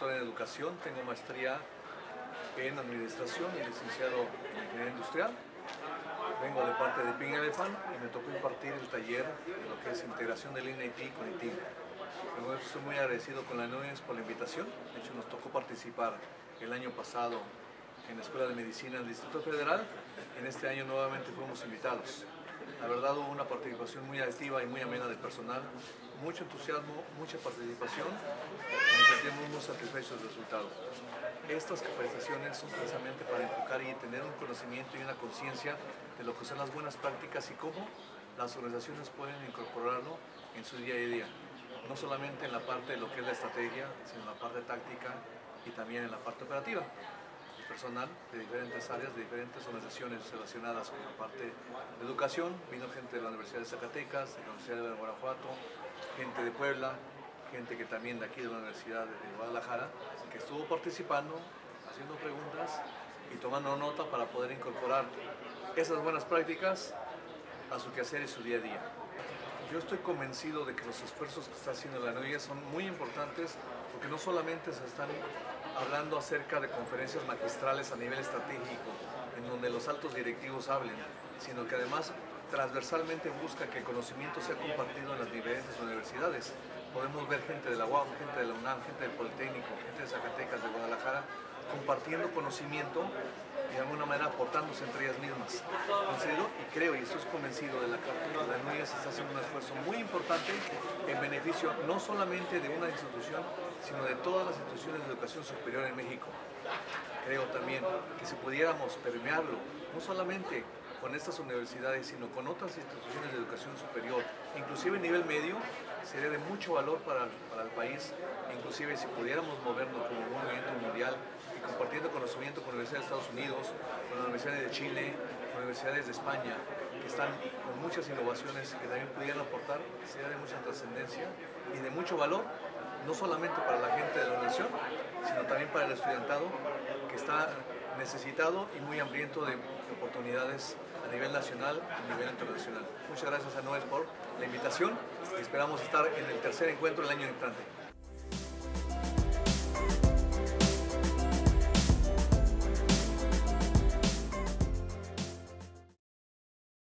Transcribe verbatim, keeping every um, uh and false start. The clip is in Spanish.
doctor en educación, tengo maestría en administración y licenciado en ingeniería industrial. Vengo de parte de Ping Elephant y me tocó impartir el taller de lo que es integración del I N I T con I T I M. Estoy muy agradecido con la N U E S por la invitación. De hecho, nos tocó participar el año pasado en la Escuela de Medicina del Distrito Federal. En este año nuevamente fuimos invitados. La verdad, hubo una participación muy activa y muy amena del personal, mucho entusiasmo, mucha participación y nos sentimos muy satisfechos del resultado. Estas capacitaciones son precisamente para enfocar y tener un conocimiento y una conciencia de lo que son las buenas prácticas y cómo las organizaciones pueden incorporarlo en su día a día, no solamente en la parte de lo que es la estrategia, sino en la parte táctica y también en la parte operativa. Personal de diferentes áreas, de diferentes organizaciones relacionadas con la parte de educación. Vino gente de la Universidad de Zacatecas, de la Universidad de Guanajuato, gente de Puebla, gente que también de aquí de la Universidad de Guadalajara, que estuvo participando, haciendo preguntas y tomando nota para poder incorporar esas buenas prácticas a su quehacer y su día a día. Yo estoy convencido de que los esfuerzos que está haciendo la N U E S son muy importantes porque no solamente se están hablando acerca de conferencias magistrales a nivel estratégico, en donde los altos directivos hablen, sino que además transversalmente busca que el conocimiento sea compartido en las diferentes universidades. Podemos ver gente de la U A M, gente de la UNAM, gente del Politécnico, gente de Zacatecas, de Guadalajara, compartiendo conocimiento y de alguna manera aportándose entre ellas mismas. Considero y creo y estoy convencido de la que la N U E S está haciendo un esfuerzo muy importante en beneficio no solamente de una institución, sino de todas las instituciones de educación superior en México. Creo también que si pudiéramos permearlo, no solamente con estas universidades, sino con otras instituciones de educación superior, inclusive a nivel medio, sería de mucho valor para, para el país, inclusive si pudiéramos movernos como un movimiento mundial y compartiendo conocimiento con universidades de Estados Unidos, con las universidades de Chile, con universidades de España, que están con muchas innovaciones que también pudieran aportar, sería de mucha trascendencia y de mucho valor, no solamente para la gente de la nación, sino también para el estudiantado que está necesitado y muy hambriento de oportunidades a nivel nacional y a nivel internacional. Muchas gracias a N U E S por la invitación y esperamos estar en el tercer encuentro el año entrante.